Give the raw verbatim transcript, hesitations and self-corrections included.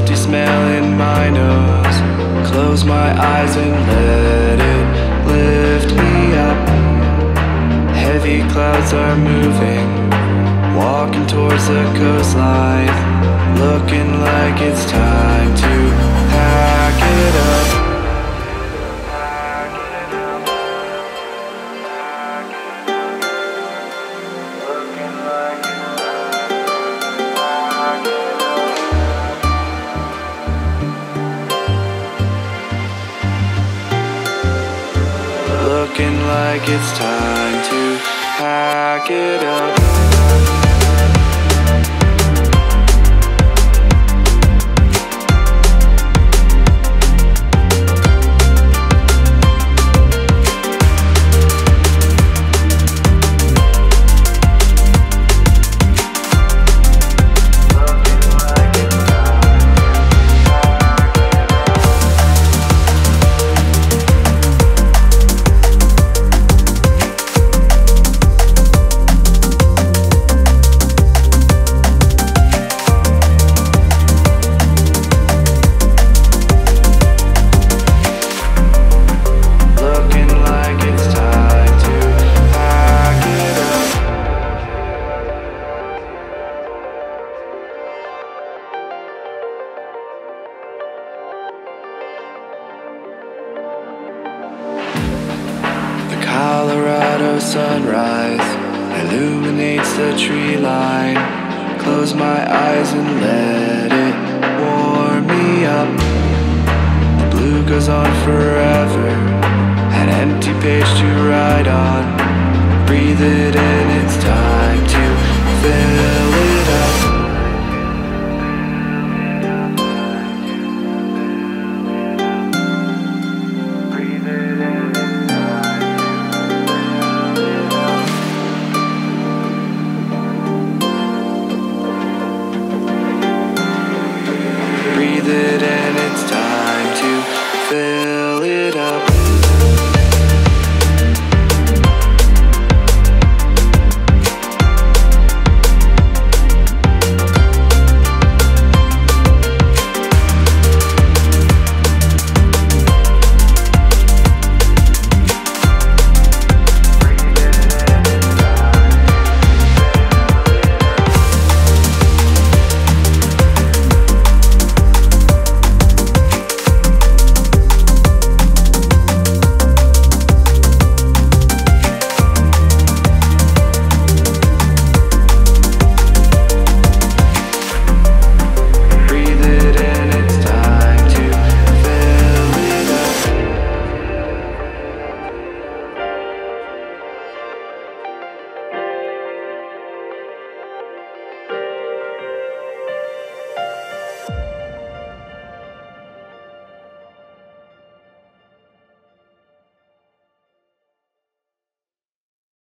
musty smell in my nose. Close my eyes and let it lift me up. Heavy clouds are moving, walking towards the coastline, looking like it's time to pack it up. Looking like it's time to pack it up. Colorado sunrise illuminates the tree line. Close my eyes and let